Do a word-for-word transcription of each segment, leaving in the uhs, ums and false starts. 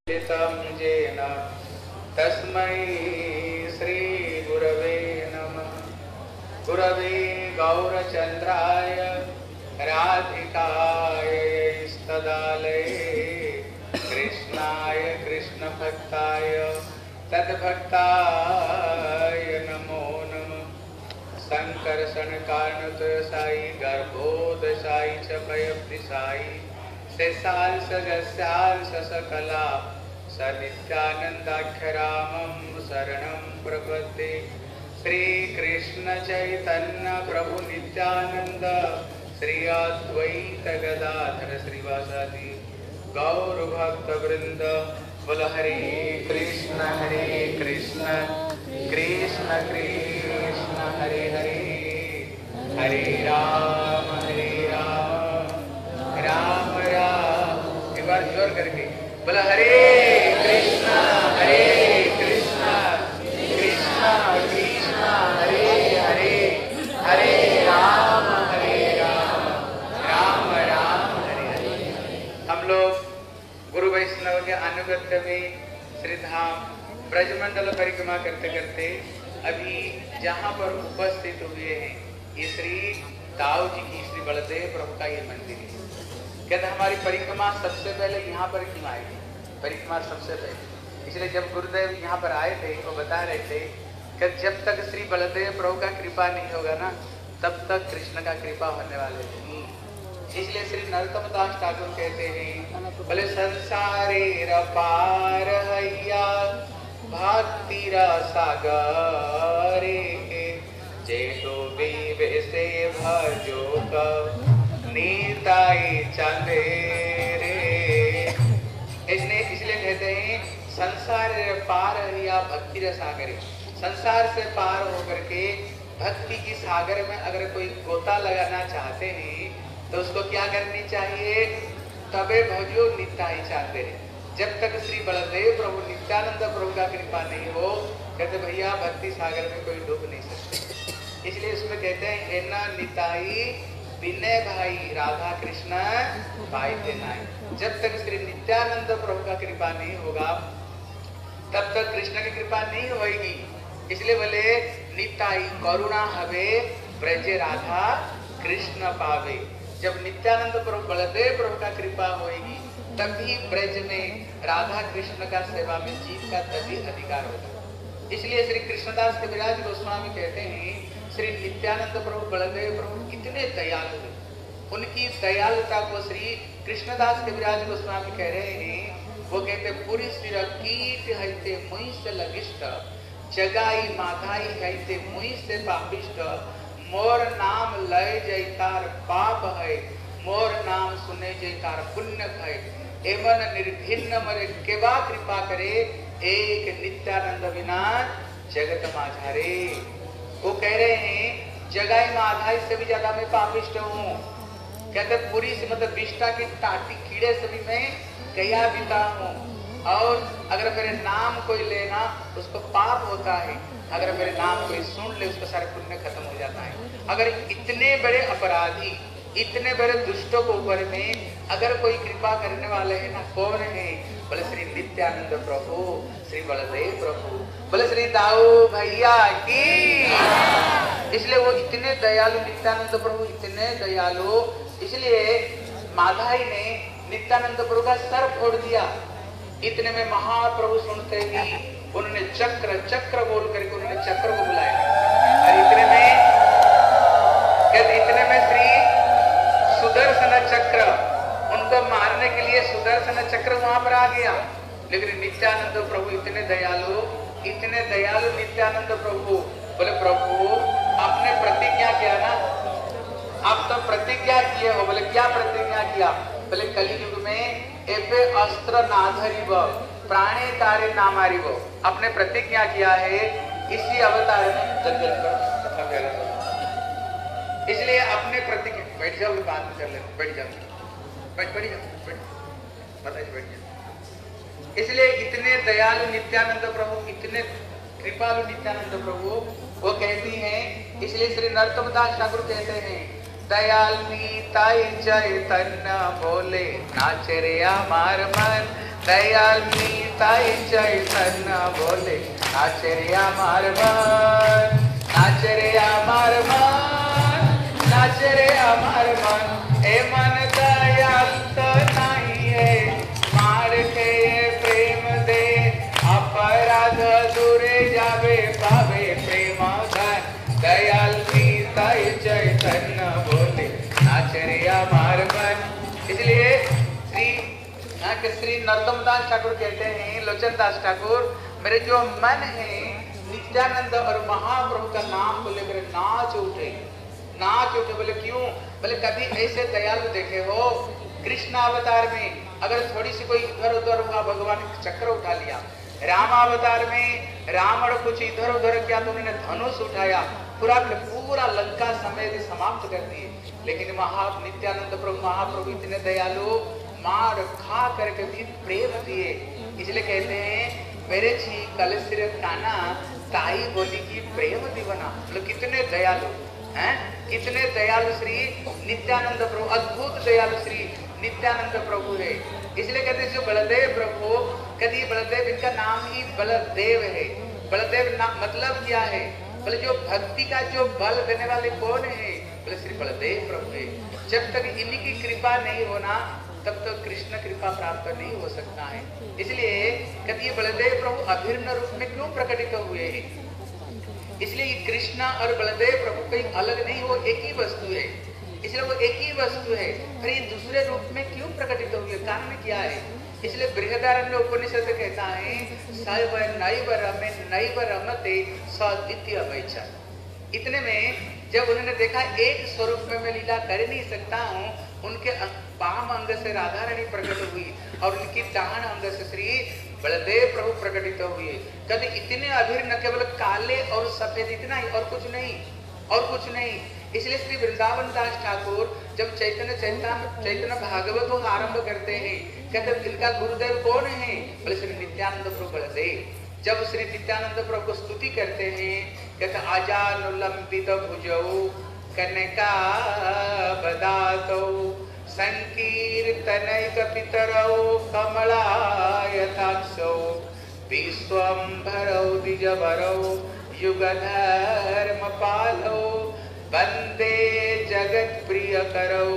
जेन तस्मै श्री गुरवे नमः। गुरवे गौरचन्द्राय राधिकाय स्तदालये कृष्णाय कृष्णभक्ताय तद्भक्ताय नमो नमः। संकर्षण कारणतय साई गर्भोदशाई च भयप्रिसाई शेषाल सजस्याल सकला स नित्यानंदाख्यरामं शरणं प्रपद्ये। श्री कृष्ण चैतन्य प्रभु नित्यानंद श्री अद्वैत गदाधर श्रीवासादि गौर भक्त वृंद। बोल हरे कृष्ण हरे कृष्ण कृष्ण कृष्ण हरे हरे, हरे राम हरे राम राम राम। एक बार जोर करके बोला हरे कृष्णा हरे कृष्णा कृष्णा कृष्णा हरे हरे, हरे राम हरे राम राम राम हरे हरे। हम लोग गुरु वैष्णव के अनुगत्य में श्रीधाम ब्रजमंडल परिक्रमा करते करते अभी जहाँ पर उपस्थित हुए हैं ये श्री दाऊ जी की श्री बलदेव प्रभु का ये मंदिर है। कहते हमारी परिक्रमा सबसे पहले यहाँ पर क्यों आई? परिक्रमा सबसे पहले इसलिए जब गुरुदेव यहाँ पर आए थे वो बता रहे थे कि जब तक श्री बलदेव प्रभु का कृपा नहीं होगा ना तब तक कृष्ण का कृपा होने वाले नहीं। इसलिए श्री नरोत्तम दास ठाकुर कहते हैं बोले संसारे पार हैया भक्ति सागरे जे तो बेबे से भजो कब नीताई चंदेरे। इसलिए इसलिए कहते हैं संसार पार या भक्ति सागरे। संसार से पार होकर के भक्ति की सागर में अगर कोई गोता लगाना चाहते हैं तो उसको क्या करनी चाहिए? तबे भजो नित्याई चंदेरे। जब तक श्री बलदेव प्रभु नित्यानंद प्रभु का कृपा नहीं हो कहते भैया भक्ति सागर में कोई डूब नहीं सकते। इसलिए इसमें कहते हैं हे न निताई विनय भाई राधा कृष्ण पाइते नाई। जब तक श्री नित्यानंद प्रभु का कृपा नहीं होगा तब तक कृष्ण की कृपा नहीं होगी। इसलिए बोले निताई करुणा हवे ब्रजे राधा कृष्ण पावे। जब नित्यानंद प्रभु बलदेव प्रभु का कृपा होगी तभी ब्रज में राधा कृष्ण का सेवा में जीव का तभी अधिकार होगा। इसलिए श्री कृष्णदास कविराज गोस्वामी कहते हैं श्री नित्यानंद प्रभु बलदेव प्रभु कितने दयालु हैं। उनकी दयालुता को श्री कृष्णदास कविराज गोस्वामी कह रहे हैं। वो कहते पूरी सिर कीट हईते मुई से लगिष्ट जगाई माधाई हईते मुई से पापिष्ट मोर नाम लय जयकार पाप है मोर नाम सुने जयकार पुण्य है एवं निर्भिन्न मरे केवा कृपा करे एक नित्यानंद विना जगत माझारे। वो कह रहे हैं जगाई माधाई से भी ज्यादा मैं पापिष्ट हूँ। कहते पूरी से मतलब विष्टा की टाटी कीड़े से भी मैं गया बीता हूँ। और अगर मेरे नाम कोई लेना उसको पाप होता है, अगर मेरे नाम कोई सुन ले उसका सारे पुण्य खत्म हो जाता है। अगर इतने बड़े अपराधी इतने बड़े दुष्टों को ऊपर में अगर कोई कृपा करने वाले हैं ना कौन है? बोले श्री नित्यानंद प्रभु श्री बलदेव प्रभु। बोले श्री दाऊ भैया की। इसलिए वो इतने दयालु नित्यानंद प्रभु इतने दयालु। इसलिए माधाई ने नित्यानंद प्रभु का सर फोड़ दिया। इतने में महाप्रभु सुनते ही उन्होंने चक्र चक्र बोल करके उन्होंने चक्र को बुलाया। और इतने में इतने में श्री सुदर्शन चक्र उनको मारने के लिए सुदर्शन चक्र वहां पर आ गया। लेकिन नित्यानंद प्रभु इतने दयालु इतने दयालु नित्यानंद प्रभु बोले प्रभु आपने प्रतिज्ञा किया ना, आप तो प्रतिज्ञा किए हो। बोले क्या प्रतिज्ञा किया? बोले कलियुग में एपे अस्त्र नाधरिव प्राणे कार्य नामारिव। अपने प्रतिज्ञा किया है इसी अवतार में जंगल पर। इसलिए अपने प्रतिज्ञा बैठ जाओ बात कर ले बैठ जाओ बैठ बैठ जाओ बैठ बताइए बैठ जाओ। इसलिए इतने दयालु नित्यानंद प्रभु इतने कृपालु नित्यानंद प्रभु वो कहती हैं। इसलिए श्री नरोत्तम दास ठाकुर कहते हैं दयाल नीताई चैतन्य बोले नाचे रे अमार मन दयाल नीताई चैतन्य बोले नाचे रे अमर मन, नाचे रे अमर मन, नाचे रे अमर मन। ए मन दयाल तो नहीं है, मार के प्रेम दे, अपराध दूरे जावे पावे प्रेम धन। दयाल नीताई चैतन्य बोले नाचे रे अमर मन। इसलिए श्री यहाँ के श्री नरोत्तम दास ठाकुर कहते हैं, लोचन दास ठाकुर, मेरे जो मन है नित्यानंद और महाप्रभु का नाम को लेकर नाच उठे, नाच उठे। बोले क्यों? बोले कभी ऐसे दयालु देखे हो? कृष्ण अवतार में अगर थोड़ी सी कोई इधर उधर हुआ, भगवान ने चक्र उठा लिया। राम अवतार में रावण कुछ इधर उधर किया तो उन्होंने धनुष उठाया, पूरा पूरा लंका समेत समाप्त कर दिए। लेकिन महा नित्यानंद प्रभु महाप्रभु इतने दयालु, मार खा करके भी प्रेम दिए। इसलिए कहते हैं मेरे छी कल सिर काना, ताई बोली की प्रेम दीवाना। मतलब कितने दयालु हैं, कितने दयालु श्री नित्यानंद प्रभु, अद्भुत दयालु श्री नित्यानंद प्रभु है। इसलिए कहते हैं जो बलदेव प्रभु, कहते बलदेव इनका नाम ही बलदेव है। बलदेव नाम मतलब क्या है? बोले जो भक्ति का जो बल देने वाले कौन है? बोले श्री बलदेव प्रभु है। जब तक इन्हीं की कृपा नहीं होना तब तक कृष्ण कृपा प्राप्त नहीं हो सकता है। इसलिए कहते बलदेव प्रभु अभिन्न रूप में क्यों प्रकटित हुए हैं? इसलिए कृष्ण और बलदेव प्रभु कहीं अलग नहीं, वो एक ही वस्तु है। इसलिए वो एक ही वस्तु है, फिर ये दूसरे रूप में क्यों प्रकटित हुए? कारण क्या है? इसलिए बृहदारण्य उपनिषद कहता है सैव नैव रमे नैव रमते सद्वितीय वैचर। इतने में जब उन्होंने देखा एक स्वरूप में मैं लीला कर नहीं सकता हूँ, उनके वाम अंग से राधा रानी प्रकट हुई और उनकी दाहिने अंग से श्री बलदेव प्रभु प्रकटित हुए। कभी इतने अभिन्न, केवल काले और सफेद, इतना ही, और कुछ नहीं, और कुछ नहीं। इसलिए श्री वृंदावन दास ठाकुर जब चैतन्य चैतन्य चैतन्य भागवत को आरंभ करते हैं, कहते इनका गुरुदेव कौन है? बोले श्री नित्यानंद प्रभु बलदेव। जब श्री नित्यानंद प्रभु को स्तुति करते हैं, कहते आजानुलंबित भुजौ कनका बदातौ संकीर्तनैक पितरौ कमलायताक्षौ विश्वंभरौ द्विजवरौ युगधर्म पालौ वंदे जगत प्रिय करौ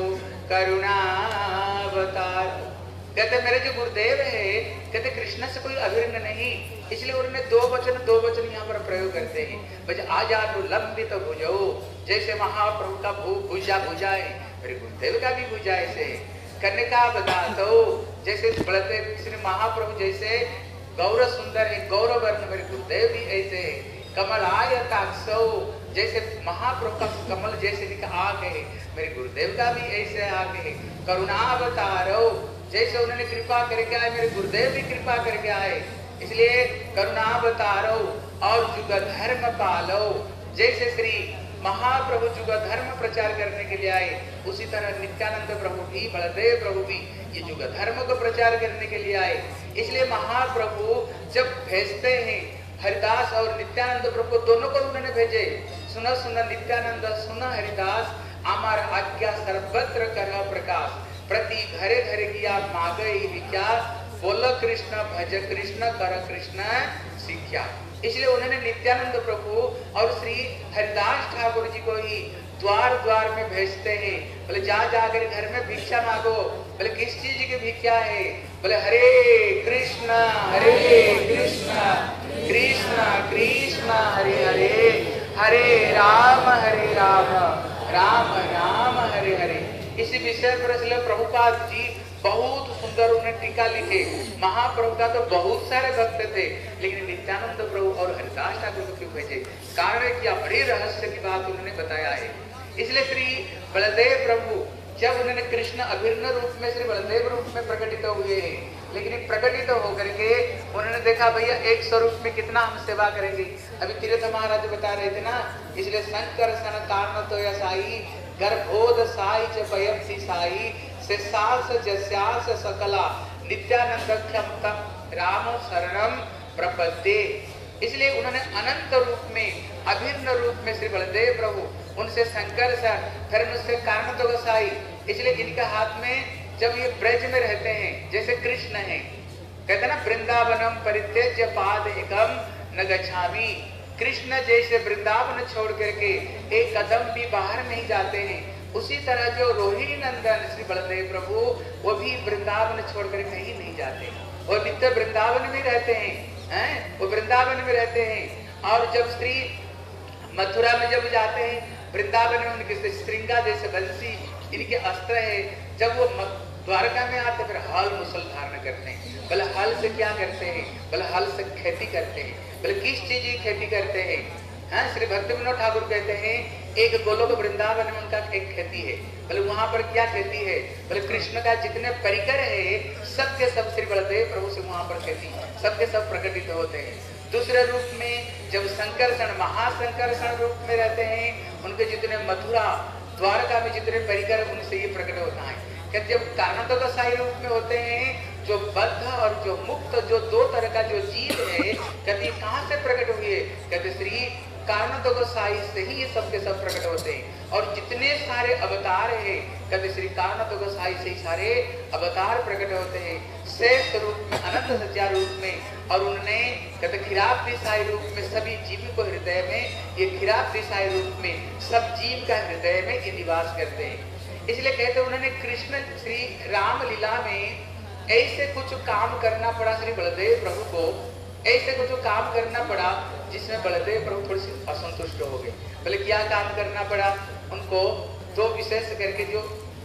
करुणावतार। कहते मेरे जो गुरुदेव है, कहते कृष्ण से कोई अभिन्न नहीं। इसलिए उन्होंने दो वचन दो वचन यहाँ पर प्रयोग करते हैं। बस आजानुलंबित भुजौ, जैसे महाप्रभु का भू भुजा भुजा है, मेरे गुरुदेव का भी भुजा ऐसे है। कन्या बदातो, जैसे बलदेव श्री महाप्रभु जैसे गौर सुंदर है, गौरव वर्ण, मेरे गुरुदेव भी ऐसे है। कमलायताक्षौ, जैसे महाप्रभु का कमल जैसे निका आग है, मेरे गुरुदेव का भी ऐसे आग है। करुणावतारो, जैसे उन्होंने कृपा करके आए, मेरे गुरुदेव भी कृपा करके आए। इसलिए करुणावतारो और जुग धर्म पालो, जैसे श्री महाप्रभु जुग धर्म प्रचार करने के लिए आए, उसी तरह नित्यानंद प्रभु भी, बलदेव प्रभु भी ये जुग धर्म को प्रचार करने के लिए आए। इसलिए महाप्रभु जब भेजते हैं हरिदास और नित्यानंद प्रभु को, दोनों को उन्होंने भेजे। सुनो सुनो नित्यानंद, सुनो हरिदास, आमार आज्ञा सर्वत्र कर प्रकाश, प्रति घरे घरे किया मांगे विख्यात, बोलो कृष्ण भज कृष्ण कर कृष्ण सिख्या। इसलिए उन्होंने नित्यानंद प्रभु और श्री हरिदास ठाकुर जी को ही द्वार द्वार में भेजते हैं। बोले जा जाकर घर में भिक्षा मांगो। बोले किस चीज की भिक्षा है? बोले हरे कृष्ण हरे कृष्ण कृष्ण कृष्ण हरे हरे, हरे राम हरे राम राम राम हरे हरे। इसी विषय पर इसलिए प्रभुपाद जी बहुत सुंदर उन्हें टीका लिखे। महाप्रभु का तो बहुत सारे भक्त थे, लेकिन नित्यानंद प्रभु और हरिदास ठाकुर को क्यों भेजे? कारण है कि बड़ी रहस्य की बात उन्होंने बताया है। इसलिए श्री बलदेव प्रभु जब उन्होंने कृष्ण अभिन्न रूप में श्री बलदेव रूप में प्रकटित हुए हैं, लेकिन प्रकटित होकर के उन्होंने देखा भैया एक स्वरूप में कितना हम सेवा करेंगे। अभी तीर्थ महाराज बता रहे थे ना, इसलिए शंकर सन कारण तो साई गर्भोद साई च पयप्ति साई से सास जस्यास सकला नित्यानंद क्षमता राम शरणम प्रपद्ये। इसलिए उन्होंने अनंत रूप में अभिन्न रूप में श्री बलदेव प्रभु, उनसे शंकर सर, फिर उनसे कारण तो गोसाई। इसलिए इनके हाथ में जब ये ब्रज में रहते हैं, जैसे कृष्ण है, कहते ना वृंदावनम परित्यज्य पाद एकम न गच्छामि। कृष्ण जैसे वृंदावन छोड़ करके एक कदम भी बाहर नहीं जाते हैं, उसी तरह जो रोहिणी नंदन श्री बलदेव प्रभु वो भी वृंदावन छोड़कर कहीं नहीं जाते, वो नित्य वृंदावन में रहते हैं, हैं? वो वृंदावन में रहते हैं। और जब श्री मथुरा में जब जाते हैं, वृंदावन में उनके श्रृंगा जैसे बंसी इनके अस्त्र है, जब वो द्वारका में आते फिर हल मुसल धारण करते हैं। बोले हल से क्या करते हैं? बोले हल से खेती करते हैं। बोले किस चीज की खेती करते हैं? हाँ, श्री भक्ति विनोद ठाकुर कहते हैं एक गोलोक वृंदावन में उनका एक खेती है। बोले वहां पर क्या खेती है? बोले कृष्ण का जितने परिकर है सबके सब श्री बलदेव प्रभु से वहां पर खेती सबके सब प्रकटित होते हैं। दूसरे रूप में जब संकर्षण महासंकर्षण रूप में रहते हैं, उनके जितने मथुरा द्वारका में जितने परिकर उनसे ये प्रकट होता है। कहते जब कारणों का साई रूप में होते हैं, जो बद्ध और जो मुक्त जो दो तरह का जो जीव है, कहते कहाँ से प्रकट हुए? कहते श्री कारणों को साई से ही ये सबके सब प्रकट होते हैं। और जितने सारे अवतार है कहते श्री कारणों को साई से ही सारे अवतार प्रकट होते हैं, श्रेष्ठ रूप में अनंत सच्चा रूप में। और उन्होंने कहते खिराब दिशाई रूप में सभी जीव को हृदय में, ये खिराब दिशाई रूप में सब जीव का हृदय में ये निवास करते हैं। इसलिए कहते उन्होंने कृष्ण श्री राम लीला में ऐसे कुछ काम करना पड़ा श्री बलदेव प्रभु को, ऐसे कुछ काम करना पड़ा जिसमें बलदेव प्रभु थोड़ी सी असंतुष्ट हो गए। बोले क्या काम करना पड़ा? उनको दो विशेष करके जो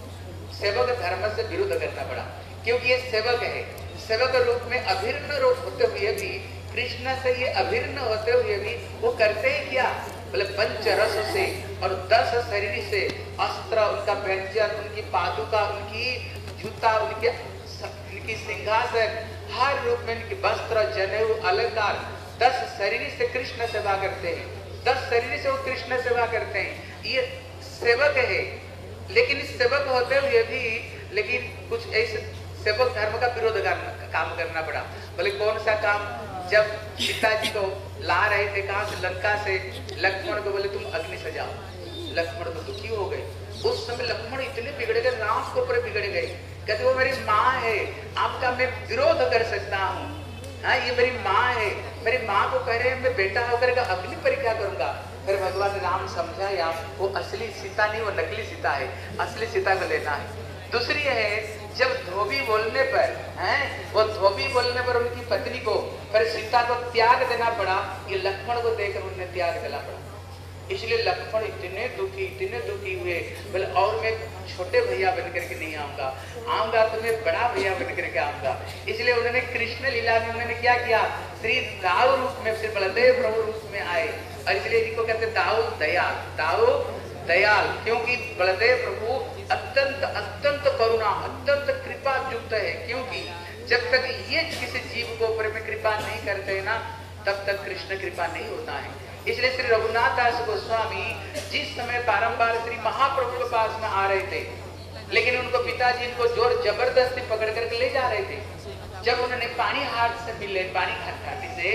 सेवक धर्म से विरुद्ध करना पड़ा, क्योंकि ये सेवक है, सेवक रूप में अभिन्न रूप होते हुए भी, कृष्ण से ये अभिन्न होते हुए भी वो करते हैं क्या? बोले पंच रस से और दस शरीर से अस्त्र, उनका व्यंजन, उनकी पादुका, उनकी जूता, उनके उनकी सिंहासन, हर रूप में उनकी वस्त्र जनेऊ अलंकार, दस शरीर से कृष्ण सेवा करते हैं, दस शरीर से वो कृष्ण सेवा करते हैं। ये सेवक है, लेकिन इस सेवक होते हुए भी लेकिन कुछ ऐसे सेवक धर्म का विरोध काम करना पड़ा। बोले कौन सा काम? जब पिताजी को ला रहे थे कहाँ से? लंका से। लक्ष्मण को बोले तुम अग्नि सजाओ, लक्ष्मण तो दुखी हो गए। उस समय लक्ष्मण इतने बिगड़ गए, राम के ऊपर बिगड़ गए। कहते वो मेरी माँ है, आपका मैं विरोध कर सकता हूँ, हाँ ये मेरी माँ है, मेरी माँ को कह रहे हैं मैं बेटा होकर का अग्नि परीक्षा करूंगा। फिर भगवान राम समझा या वो असली सीता नहीं, वो नकली सीता है, असली सीता को लेना है। दूसरी है जब धोबी बोलने पर हैं, वो धोबी बोलने पर उनकी पत्नी को फिर सीता को त्याग देना पड़ा, ये लक्ष्मण को देकर उन्हें त्याग देना पड़ा। इसलिए लक्ष्मण इतने दुखी इतने दुखी हुए, बोले और मैं छोटे भैया बन करके नहीं आऊंगा, आऊंगा तो मैं बड़ा भैया बन करके आऊंगा। इसलिए उन्होंने कृष्ण लीला में उन्होंने क्या किया? श्री दाऊ रूप में, श्री बलदेव प्रभु रूप में आए। और इसलिए इनको कहते दाऊ दयाल, दाऊ दयाल, क्योंकि बलदेव प्रभु अत्यंत अत्यंत करुणा अत्यंत कृपा युक्त है। क्योंकि जब तक ये किसी जीव को ऊपर में कृपा नहीं करते ना, तब तक कृष्ण कृपा नहीं होता है। इसलिए श्री रघुनाथ दास गोस्वामी जिस समय बारंबार श्री महाप्रभु के पास में आ रहे थे, लेकिन उनको पिताजी इनको जोर जबरदस्ती पकड़ करके ले जा रहे थे। जब उन्होंने पानी हाथ से मिले, पानी खाती से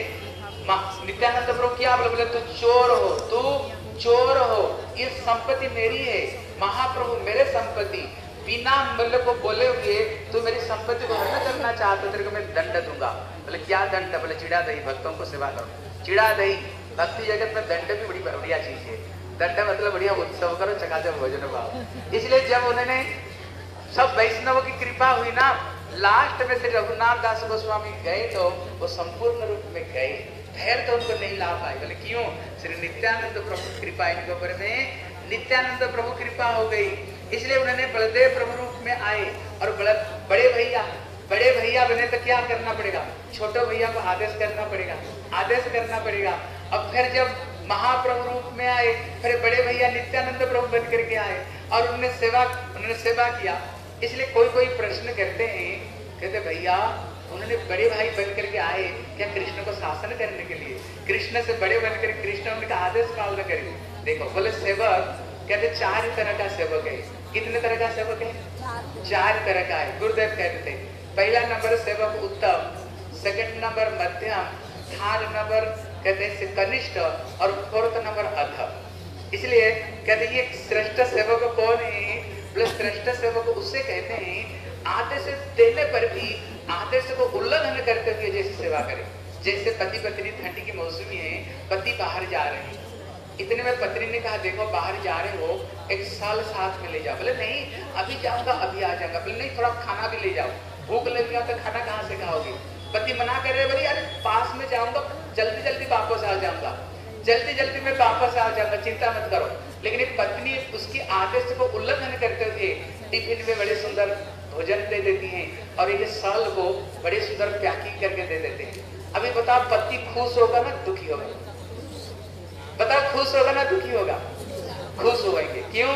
नित्यानंद प्रभु क्या बोले? बोले तू चोर हो, तू चोर हो, ये संपत्ति मेरी है, महाप्रभु मेरे संपत्ति, बिना मूल्य को बोले हुए तू मेरी संपत्ति को हरण करना चाहते, तेरे को मैं दंड दूंगा। बोले क्या दंड? बोले चिड़ा दही, भक्तों को सेवा करो, चिड़ा दही। भक्ति जगत में दंड भी बड़ी बढ़िया चीज है, दंड मतलब बढ़िया उत्सव करो, चकाचक भोजन पाओ। इसलिए जब उन्होंने सब वैष्णवों की कृपा हुई ना, लास्ट में श्री रघुनाथ दास गोस्वामी गए तो वो संपूर्ण रूप में गए, ठहर तो उनको नहीं ला पाए। बोले क्यों? श्री नित्यानंद प्रभु कृपा इनके ऊपर में, नित्यानंद प्रभु कृपा हो गई। इसलिए उन्होंने बलदेव प्रभु रूप में आए और बड़े भैया बड़े भैया बने तो क्या करना पड़ेगा? छोटे भैया को आदेश करना पड़ेगा, आदेश करना पड़ेगा। अब फिर जब महाप्रभु रूप में आए, फिर बड़े भैया नित्यानंद प्रभु बन करके आए और उन्होंने सेवा उन्होंने सेवा किया। इसलिए कोई कोई प्रश्न करते हैं, कहते भैया उन्होंने बड़े भाई बन करके आए क्या कृष्ण को शासन करने के लिए? कृष्ण से बड़े बनकर कृष्ण उनका आदेश पालन करें। देखो बोले सेवक कहते चार तरह का सेवक है। कितने तरह का सेवक है? चार तरह का है। गुरुदेव कहते थे पहला नंबर सेवक उत्तम, सेकंड नंबर मध्यम, थर्ड नंबर कहते हैं कनिष्ठ और फोर्थ नंबर अधम। इसलिए कहते ये श्रेष्ठ सेवक कौन है? प्लस श्रेष्ठ सेवक उससे कहते हैं आदेश देने पर भी आदेश को उल्लंघन करते हुए जैसे सेवा करे। जैसे पति पत्नी ठंडी की मौसमी है, पति बाहर जा रहे हैं, इतने में पत्नी ने कहा देखो बाहर जा रहे हो, एक साल साथ में ले जाओ। बोले नहीं अभी जाऊंगा, अभी आ जाऊंगा। बोले नहीं थोड़ा खाना भी ले जाओ, भूख लग गया तो खाना कहाँ से खाओगे। पति मना कर रहे, बोले अरे पास में जाऊंगा, जल्दी जल्दी वापस आ जाऊंगा, जल्दी जल्दी मैं वापस आ जाऊंगा, चिंता मत करो। लेकिन एक पत्नी उसकी आदेश को उल्लंघन करते हुए टिफिन में बड़े सुंदर भोजन दे देती हैं और ये साल को बड़े सुंदर पैकिंग करके दे देते हैं। अभी बताओ पति खुश होगा ना दुखी होगा? बताओ खुश होगा ना दुखी होगा? खुश होंगे। क्यों?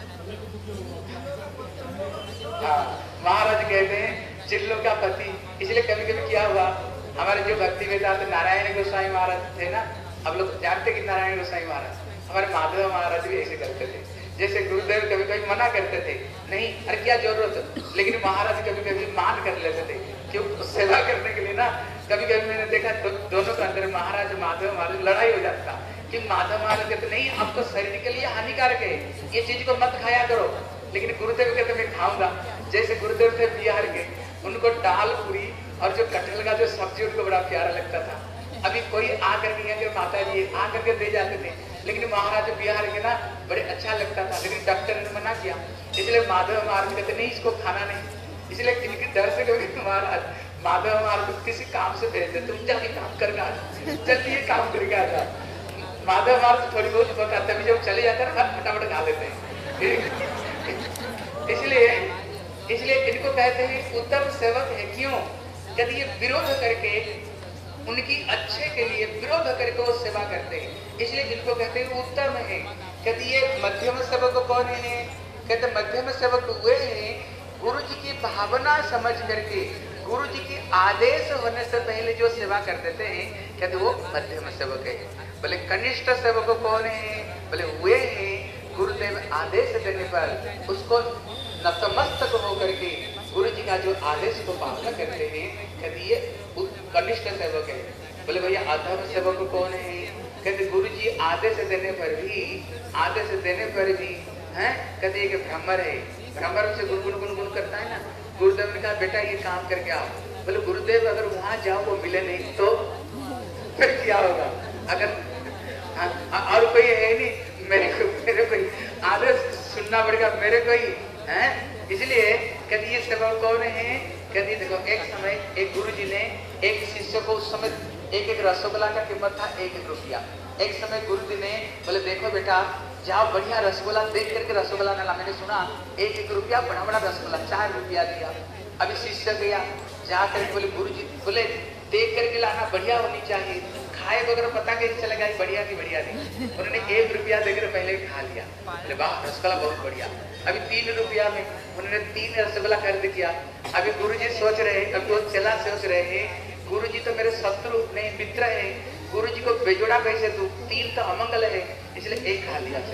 हाँ, महाराज कहते हैं चिल्लो का पति। इसलिए कभी कभी क्या हुआ, हमारे जो भक्ति वेदांत नारायण गोसाई महाराज थे ना, हम लोग जानते कि नारायण गोसाई महाराज, हमारे माधव महाराज भी ऐसे करते थे। जैसे गुरुदेव कभी कभी मना करते थे, नहीं अरे क्या जरूरत, लेकिन महाराज कभी कभी मान कर लेते थे क्यों? सेवा करने के लिए ना। कभी कभी मैंने देखा दो, दोनों के अंदर महाराज माधव महाराज लड़ाई हो जाता कि माधव महाराज कहते नहीं आपको शरीर के लिए हानिकारक है, ये चीज को मत खाया करो। लेकिन गुरुदेव कहते मैं खाऊंगा। जैसे गुरुदेव थे बिहार के, उनको दाल पूरी और जो कटहल का जो सब्जी उनको बड़ा प्यारा लगता था। अभी कोई आकर के माता जी आकर के दे जाते थे, लेकिन महाराज बिहार के ना बड़े अच्छा लगता था, लेकिन डॉक्टर ने मना किया। इसलिए माधव महाराज कहते नहीं इसको खाना नहीं। इसलिए इनके डर से कभी महाराज माधव महाराज किसी काम से भेजते, तुम जाके काम करके आ जाओ, जल्दी ये काम करके आ जाओ। माधव महाराज थोड़ी बहुत बताते, तभी जब चले जाते हैं ना फटाफट खा लेते हैं। इसलिए इसलिए इनको कहते हैं उत्तम सेवक है। क्यों? यदि ये विरोध करके उनकी अच्छे के लिए विरोध करके वो सेवा करते हैं, इसलिए इनको कहते हैं उत्तम है। कहते ये मध्यम सेवक कौन है? कहते मध्यम सेवक वे हैं गुरु जी की भावना समझ करके, गुरु जी की आदेश होने से पहले जो सेवा कर देते हैं, कहते वो मध्यम सेवक है। बोले कनिष्ठ सेवक कौन है? बोले वे हैं गुरुदेव आदेश देने पर उसको नतमस्तक होकर के गुरु जी का जो आदेश को पालन करते हैं, कहते ये कनिष्ठ सेवक है। बोले भैया अधम सेवक कौन है? कहते गुरु जी आदेश देने पर भी आदेश देने पर भी हैं, कहते ये भ्रमर है। भ्रमर से गुनगुन गुनगुन करता है ना। गुरुदेव ने कहा बेटा ये काम करके आओ। बोले गुरुदेव अगर वहां जाओ वो मिले नहीं तो फिर क्या होगा? अगर और कोई है नहीं, मेरे को मेरे कोई आदेश सुनना पड़ेगा मेरे को ही है। इसलिए कहते ये सेवक कौन है? कहते देखो एक समय एक गुरु जी ने एक शिष्य को उस समय एक एक रसगुल्ला का कीमत था एक एक रुपया। एक समय गुरु जी ने बोले देखो बेटा जाओ बढ़िया रसगुल्ला देख करके रसगुल्ला ना ला। मैंने सुना एक एक रुपया बड़ा बड़ा रसगुल्ला चार रुपया दिया। अभी शिष्य गया जा करके बोले गुरु जी बोले देख करके लाना, बढ़िया होनी चाहिए, खाए वगैरह पता कैसे चलेगा बढ़िया की बढ़िया नहीं। उन्होंने एक रुपया देकर पहले खा लिया। बोले वाह रसगुल्ला बहुत बढ़िया। अभी तीन रुपया में उन्होंने तीन रसगुल्ला खरीद किया। अभी गुरु जी सोच रहे हैं, अभी वो चला सोच रहे हैं गुरु जी तो मेरे शत्रु नहीं मित्र है, गुरु जी को बेजोड़ा कैसे दूं, तीन तो अमंगल है, इसलिए एक खा लिया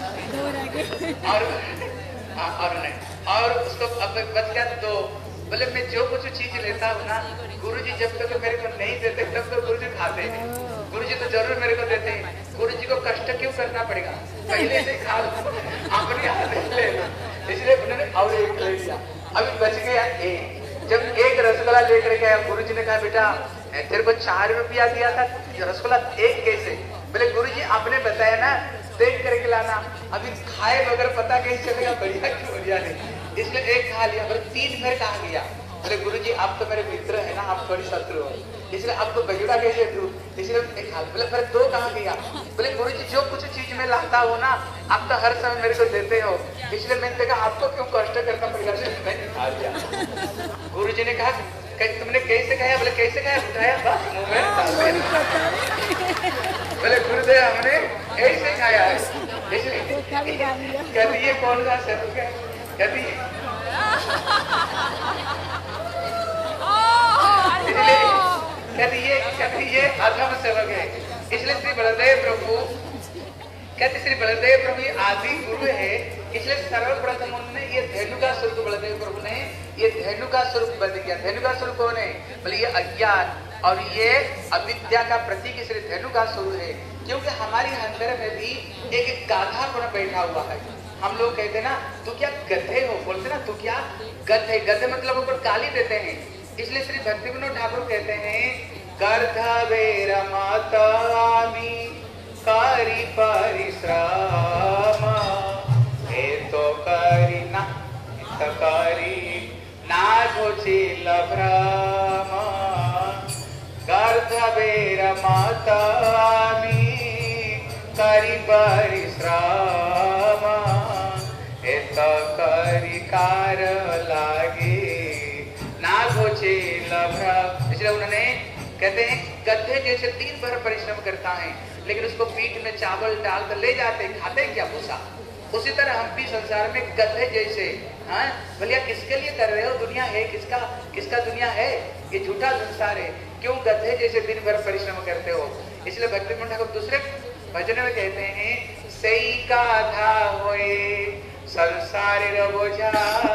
और और नहीं और उसको अब बच गया दो। बोले मैं जो कुछ चीज लेता हूँ ना गुरु जी जब तक तो मेरे को नहीं देते तब तो गुरु जी खाते हैं। गुरु जी तो जरूर मेरे को देते हैं। गुरु जी को कष्ट क्यों करना पड़ेगा, पहले से खा लो अपने हाथ ले लो। इसलिए उन्होंने और एक ले लिया। अभी बच गया एक। जब एक रसगुल्ला लेकर गया गुरु जी ने कहा बेटा तेरे को चार रुपया दिया था रसगुल्ला एक कैसे? बोले गुरु जी आपने बताया ना देख करके लाना। अभी खाए बगैर पता कैसे चलेगा बढ़िया क्यों बढ़िया नहीं, इसलिए एक खा लिया। बोले तीन फिर कहाँ गया? बोले गुरु जी आप तो मेरे मित्र है ना, आप थोड़ी शत्रु हो, इसलिए आपको बेजुड़ा कैसे दूं, इसलिए एक खा। बोले फिर दो कहाँ गया? बोले गुरु जी जो कुछ चीज में लाता हूँ ना आप तो हर समय मेरे को देते हो, इसलिए मैंने देखा आपको क्यों कष्ट करना पड़ेगा, मैंने खा लिया। गुरु जी ने कहा तुमने कैसे खाया? बोले कैसे खाया? उठाया बस मुंह में डाल दिया। बोले गुरुदेव हमने ऐसे खाया है। कहती ये कौन सा सेवक है? कहती इसलिए कहती ये कहती ये अधम सेवक है। इसलिए श्री बलदेव प्रभु कहते श्री बलदेव प्रभु ये आदि गुरु है। इसलिए सर्वप्रथम उन्होंने ये धेनु का स्वरूप बलदेव प्रभु ने ये धेनु का स्वरूप बंद किया। धेनु का स्वरूप कौन है? बोले ये अज्ञान और ये अविद्या का प्रतीक श्री धेनु का स्वरूप है। क्योंकि हमारी अंदर में भी एक गाधा गुण बैठा हुआ है। हम लोग कहते हैं ना तू क्या गधे हो, बोलते ना तू क्या गधे। गधे मतलब ऊपर गाली देते हैं। इसलिए श्री भक्ति विनोद ठाकुर कहते हैं गर्धवेर मातामी कारी परिश्रम हे तो करी ना करी ना घोचिल भ्रम गर्धवेर मातामी कारी परिश्रम हे तो करी कार लागे ना घोचिल भ्रम। इसलिए उन्होंने कहते हैं गधे जैसे दिन भर परिश्रम करता है लेकिन उसको पीठ में चावल डाल कर ले जाते खाते क्या भूसा, उसी तरह हम भी संसार में गधे जैसे हाँ भैया किसके लिए कर रहे हो, दुनिया है किसका, किसका दुनिया है, ये झूठा संसार है, क्यों गधे जैसे दिन भर परिश्रम करते हो। इसलिए भक्ति विनोद ठाकुर दूसरे भजन में कहते हैं सही गाधा होए संसार बोझा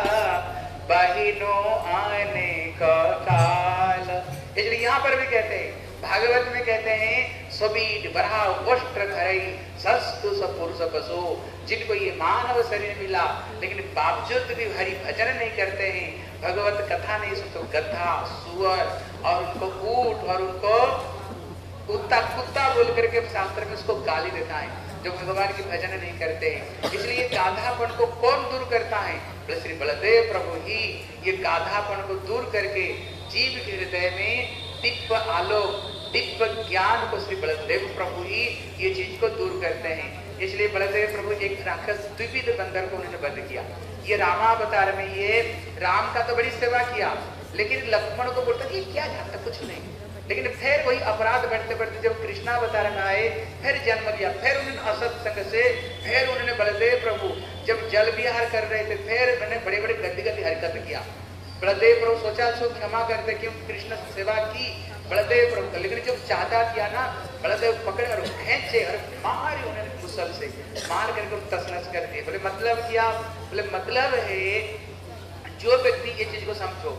बहिनो आने का काल। इसलिए यहाँ पर भी कहते हैं भागवत में कहते हैं सबीड बरहा वस्त्र धरई सस्तु सपुरुष पशु, जिनको ये मानव शरीर मिला लेकिन बावजूद भी हरि भजन नहीं करते हैं, भगवत कथा नहीं सुनते, गधा सुअर और उनको ऊंट और उनको कुत्ता कुत्ता बोल करके शास्त्र में उसको गाली देता है जो भगवान की भजन नहीं करते हैं। इसलिए गाधापन को कौन दूर करता है, श्री बलदेव प्रभु ही ये गाधापन को दूर करके जीव के हृदय में दिव्य आलोक दिव्य ज्ञान को श्री बलदेव प्रभु ही ये चीज को दूर करते हैं। इसलिए बलदेव प्रभु एक राक्षस द्विविध बंदर को उन्होंने बंद किया। ये रामावतार में ये राम का तो बड़ी सेवा किया लेकिन लक्ष्मण को बोलता कि क्या जानता कुछ नहीं, लेकिन फिर वही अपराध बढ़ते बढ़ते जब कृष्णावतार में आए फिर जन्म लिया, फिर उन्होंने असत संग से फिर उन्होंने बलदेव प्रभु जब जल विहार कर रहे थे फिर उन्होंने बड़े बड़े गति गति हरकत किया। बलदेव प्रभु सोचा सो क्षमा करते क्यों कृष्ण सेवा की बलदेव प्रभु का, लेकिन जब चाहता किया ना बलदेव पकड़े और खेचे और मारे उन्होंने कुशल से मार करके तसनस कर दिए। बोले मतलब क्या, बोले मतलब है जो व्यक्ति ये चीज को समझो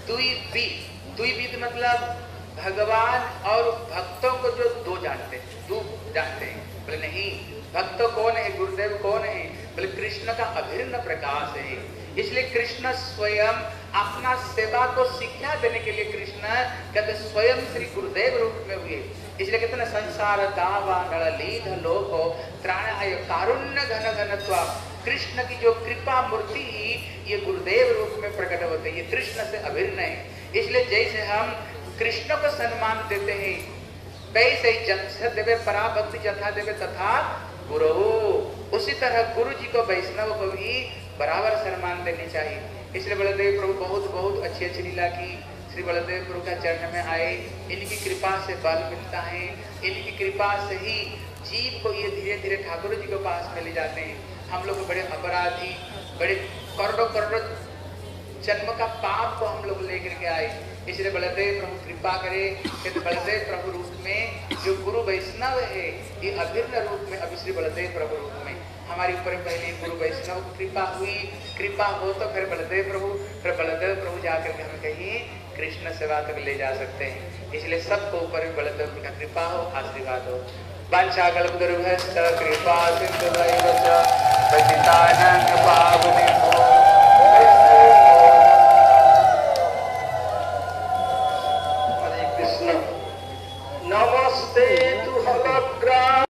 द्विविध द्विविध मतलब भगवान और भक्तों को जो दो जानते हैं दो जानते हैं, बोले नहीं भक्त कौन है, गुरुदेव कौन है, बोले कृष्ण का अभिन्न प्रकाश है। इसलिए कृष्ण स्वयं अपना सेवा को शिक्षा देने के लिए कृष्ण कहते स्वयं श्री गुरुदेव रूप में हुए। इसलिए कहते ना संसार दावा नड़लीध लोको त्राणाय कारुण्य घन घनत्वा, कृष्ण की जो कृपा मूर्ति ही ये गुरुदेव रूप में प्रकट होते हैं, ये कृष्ण से अभिन्न है। इसलिए जैसे हम कृष्ण को सम्मान देते हैं वैसे ही जन देवे पराभक्ति जथा देवे तथा गुरु, उसी तरह गुरु जी को वैष्णव को भी बराबर सम्मान देने चाहिए। इसलिए बलदेव प्रभु बहुत बहुत अच्छी अच्छी लीला की, श्री बलदेव प्रभु का चरण में आए, इनकी कृपा से बल मिलता है, इनकी कृपा से ही जीव को ये धीरे धीरे ठाकुर जी के पास में ले जाते हैं। हम लोग बड़े अपराधी बड़े करोड़ों करोड़ों जन्म का पाप को हम लोग लेकर के आए, इसलिए बलदेव प्रभु कृपा करे कि बलदेव प्रभु रूप में जो गुरु वैष्णव है ये अभिन्न रूप में अभी श्री बलदेव प्रभु रूप में हमारे ऊपर पहले गुरु वैष्णव की कृपा हुई, कृपा हो तो फिर बलदेव प्रभु फिर बलदेव प्रभु जाकर के हमें कहीं कृष्ण सेवा तक ले जा सकते हैं। इसलिए सबको ऊपर भी बलदेव का कृपा हो, आशीर्वाद हो। वांछा कल्पतरुभ्यश्च कृपा सिंधुभ्यश्च